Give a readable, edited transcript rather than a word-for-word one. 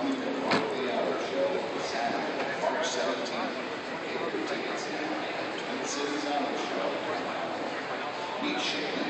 Coming to the Monthly Hour Show Saturday, March 17th. Get your tickets now at Twin Cities Auto Show. Meet Shane